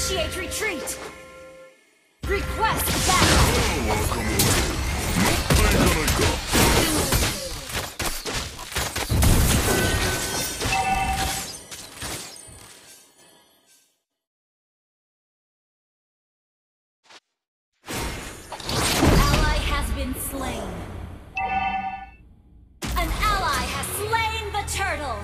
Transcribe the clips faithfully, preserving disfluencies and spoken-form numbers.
Initiate retreat! Request backup! Ally has been slain. An ally has slain the turtle!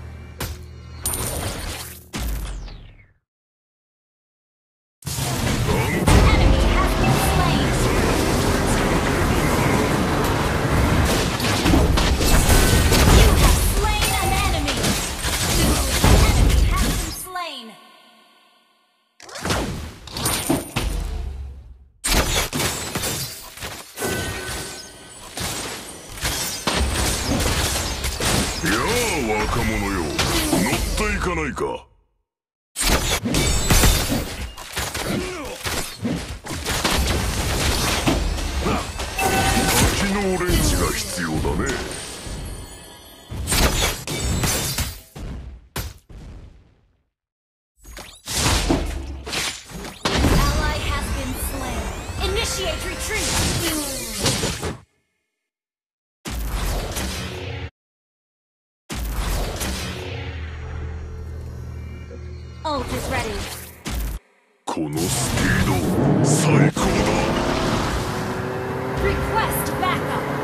Initiate retreat! Ult is ready. このスピード最高だ。 Request backup!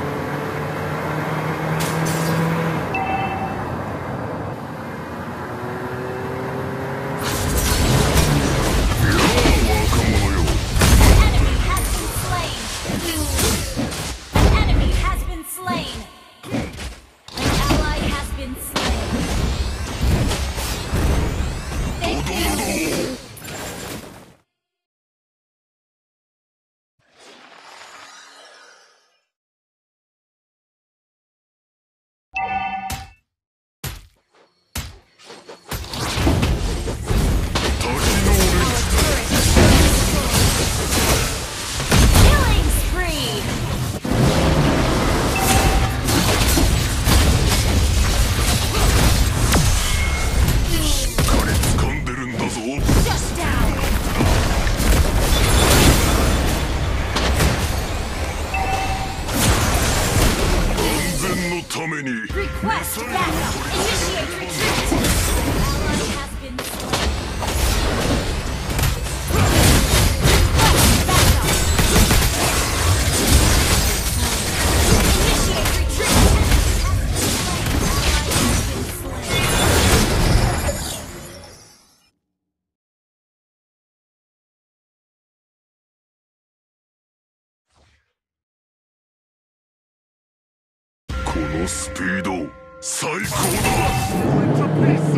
このスピード最高だ。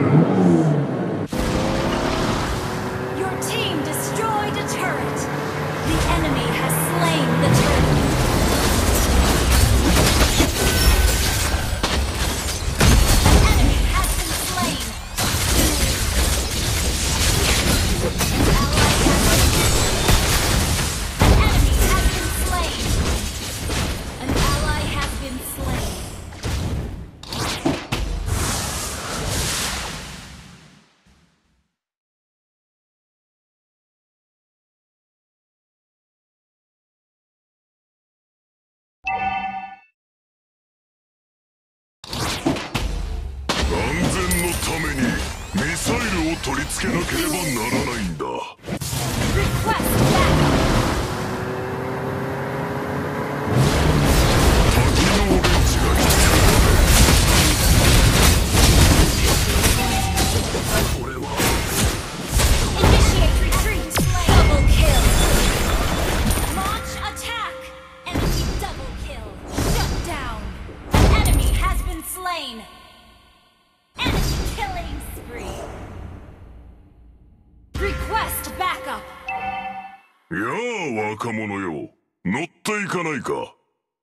Your team destroyed a turret. The enemy has slain the turret. An enemy has been slain. An ally has been slain. An ally has been slain. Request backup! やあ若者よ、乗っていかないか。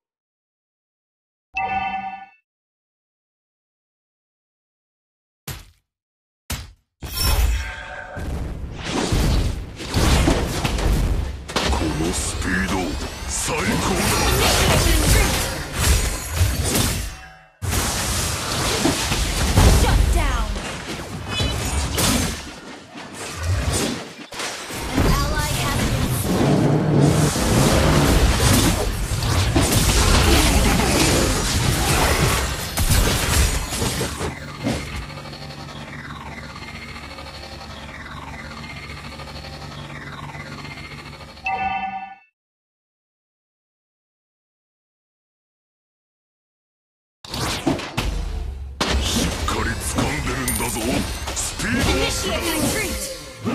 このスピード最高だ。 Initiate retreat!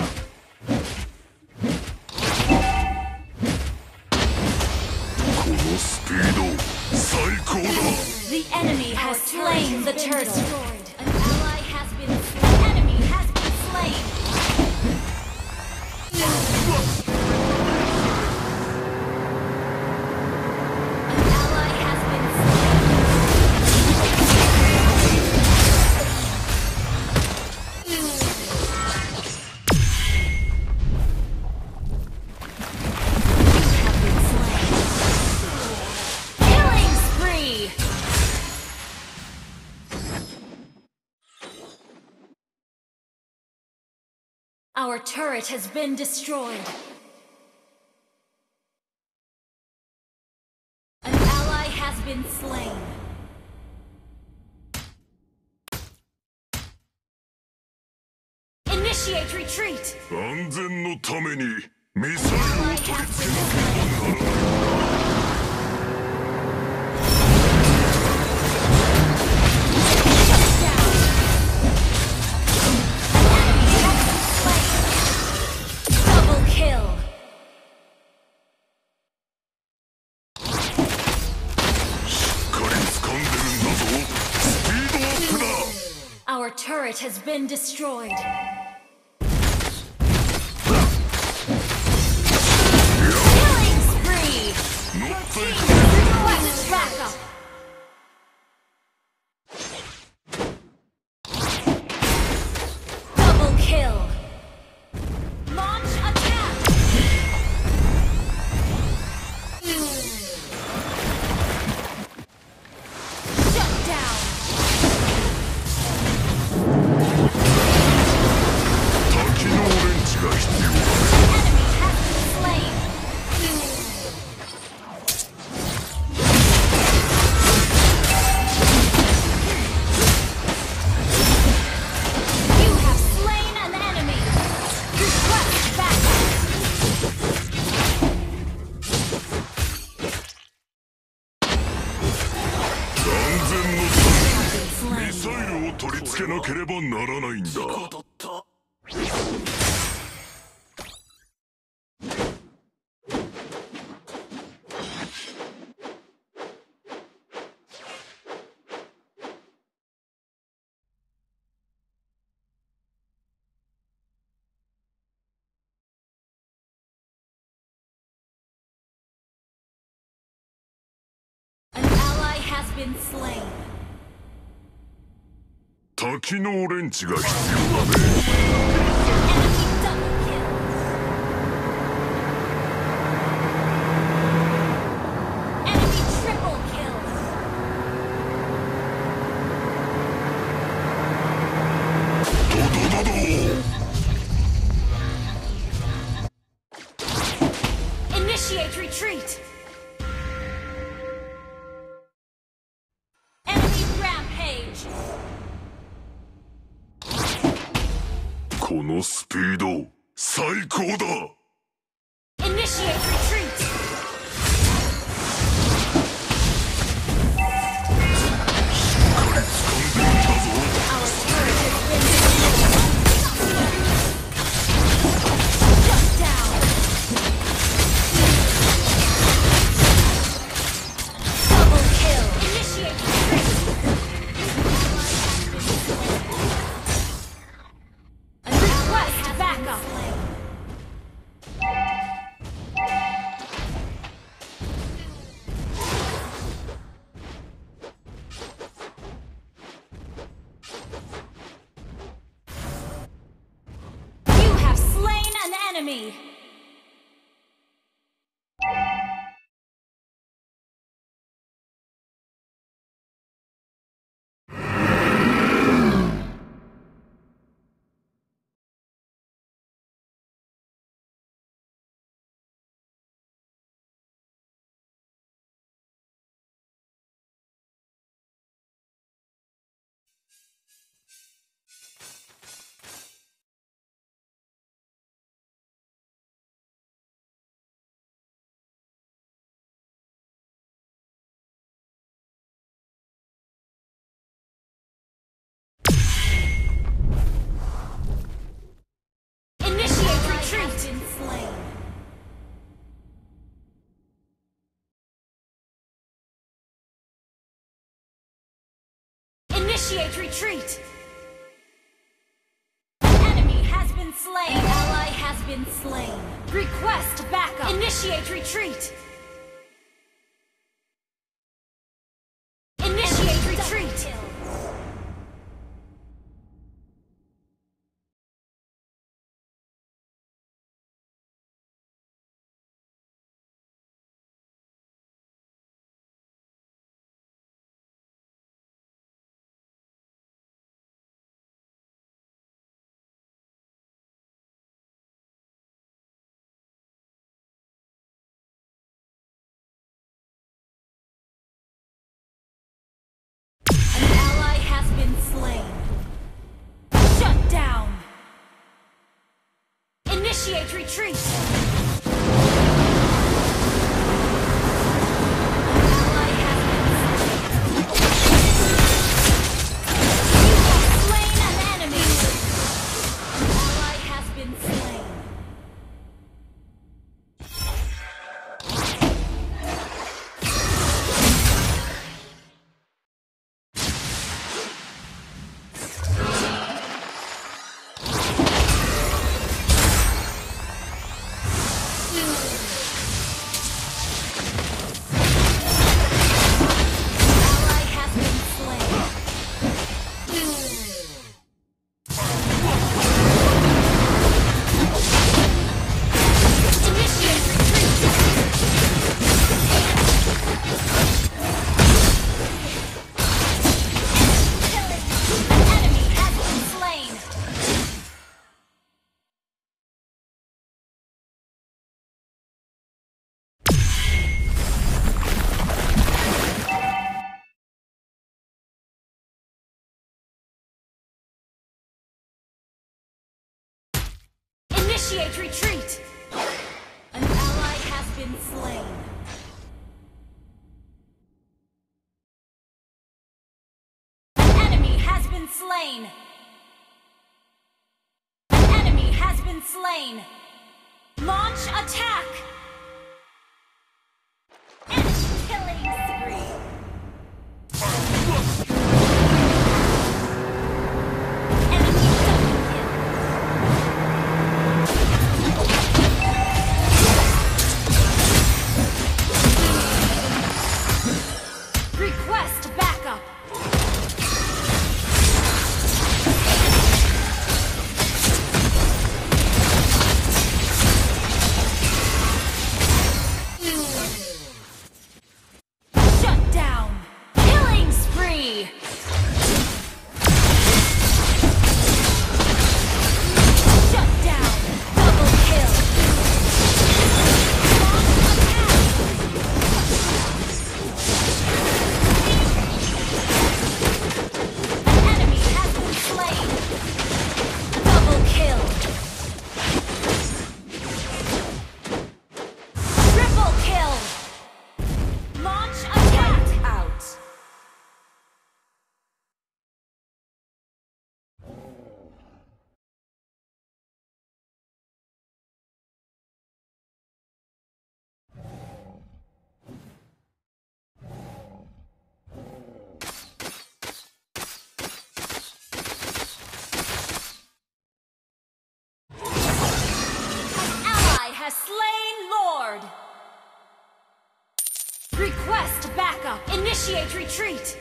The enemy has slain the turtle. An ally has been slain. An enemy has been slain. An ally has been Our turret has been destroyed. An ally has been slain. Initiate retreat! 安全のためにミサイルを取り付けなければならない。 Our turret has been destroyed. Killing spree! Your team requests backup! Double kill! Launch attack! Shut down! 滝のオレンジが必要だ。 Enemy has been slain. You have slain an enemy. Request backup. 安全のためにミサイルを取り付けなければならないんだ。 An ally has been slain. 滝のオレンジが必要だね。 Enemy double kill. Enemy triple kill. Initiate retreat. Enemy rampage. このスピード最高だ。 Initiate retreat. Our turret has been destroyed. Shut down. Double kill. Initiate retreat. And request backup. You have slain an enemy. Initiate retreat! Enemy has been slain! An ally has been slain! Request backup! Initiate retreat! Initiate retreat! Initiate retreat! Initiate retreat! An ally has been slain. An enemy has been slain. An enemy has been slain. Launch attack! And killing spree! Has slain Lord! Request backup! Initiate retreat!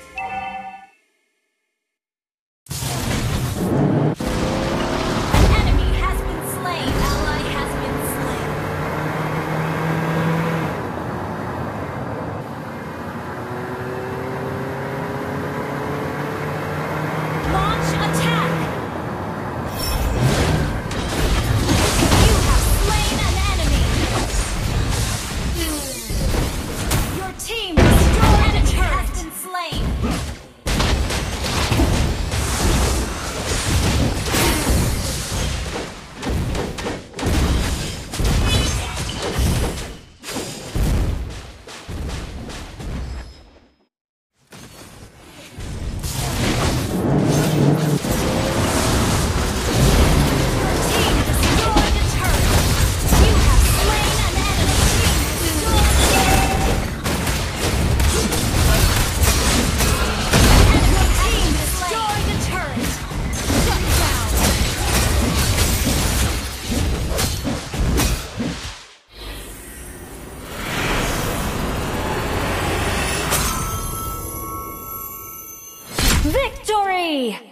Enemy has been slain! Ally has been slain! Launch attack! Team destroyed! Has been slain! Victory!